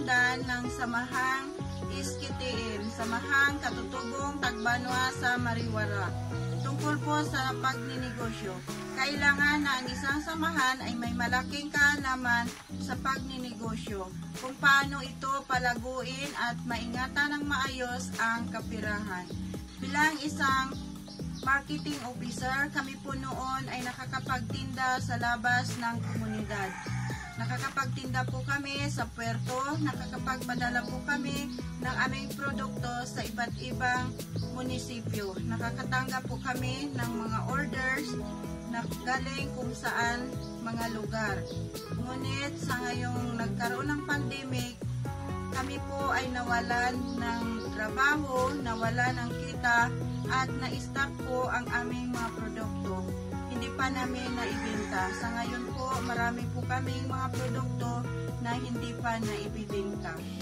sinundan ng Samahang SKTM, Samahang Katutubong Tagbanua sa Mariwara. Tungkol po sa pagninegosyo, kailangan na ang isang samahan ay may malaking kaalaman sa pagninegosyo, kung paano ito palaguin at maingatan ng maayos ang kapirahan. Bilang isang marketing officer, kami po noon ay nakakapagtinda sa labas ng komunidad. Nakakapagtinda po kami sa puerto, nakakapagpadala po kami ng aming produkto sa iba't ibang munisipyo. Nakakatanggap po kami ng mga orders na galing kung saan mga lugar. Ngunit sa ngayong nagkaroon ng pandemic, kami po ay nawalan ng trabaho, nawalan ng kita at na-stop po ang aming mga produkto. Hindi pa namin naibenta. Sa ngayon po, marami po kaming mga produkto na hindi pa naibibenta.